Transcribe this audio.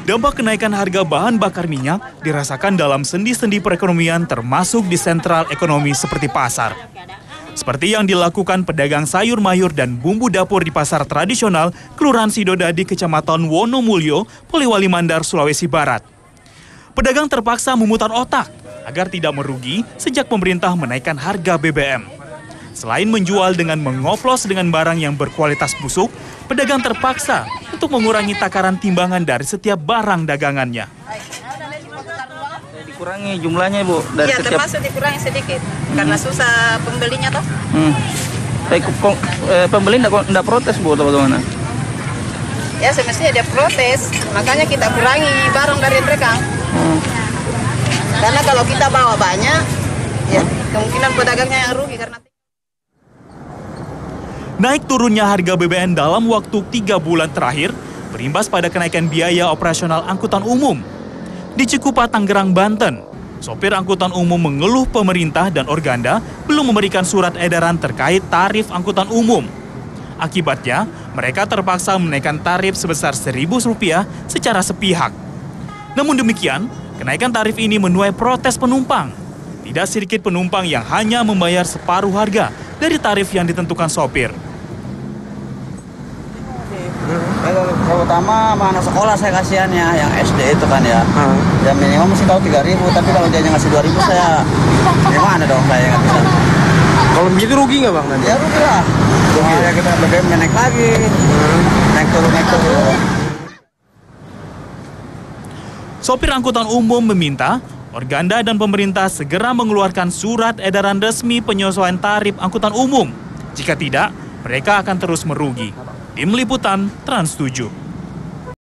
Dampak kenaikan harga bahan bakar minyak dirasakan dalam sendi-sendi perekonomian termasuk di sentral ekonomi seperti pasar. Seperti yang dilakukan pedagang sayur mayur dan bumbu dapur di pasar tradisional Kelurahan Sidodadi, Kecamatan Wonomulyo, Poliwali Mandar, Sulawesi Barat. Pedagang terpaksa memutar otak agar tidak merugi sejak pemerintah menaikkan harga BBM. Selain menjual dengan mengoplos dengan barang yang berkualitas busuk, pedagang terpaksa untuk mengurangi takaran timbangan dari setiap barang dagangannya. Dikurangi jumlahnya, Bu, dari ya, setiap... termasuk dikurangi sedikit, karena susah pembelinya toh. Pembeli enggak protes, Bu, atau bagaimana? Ya, semestinya dia protes, makanya kita kurangi barang dari mereka. Karena kalau kita bawa banyak, ya kemungkinan pedagangnya yang rugi karena... Naik turunnya harga BBM dalam waktu 3 bulan terakhir berimbas pada kenaikan biaya operasional angkutan umum. Di Cikupa, Tangerang, Banten, sopir angkutan umum mengeluh pemerintah dan Organda belum memberikan surat edaran terkait tarif angkutan umum. Akibatnya, mereka terpaksa menaikkan tarif sebesar Rp1.000 secara sepihak. Namun demikian, kenaikan tarif ini menuai protes penumpang. Tidak sedikit penumpang yang hanya membayar separuh harga dari tarif yang ditentukan sopir. Terutama sama anak sekolah saya kasihannya, yang SD itu kan ya. Yang minimum mesti tahu 3.000, tapi kalau dia ngasih 2.000 saya gimana dong, saya nggak bisa. Kalau begitu rugi nggak Bang nanti? Ya rugi lah. Ya kita BBM naik lagi, naik turun. Sopir angkutan umum meminta Organda dan pemerintah segera mengeluarkan surat edaran resmi penyesuaian tarif angkutan umum. Jika tidak, mereka akan terus merugi. Tim Liputan Trans 7.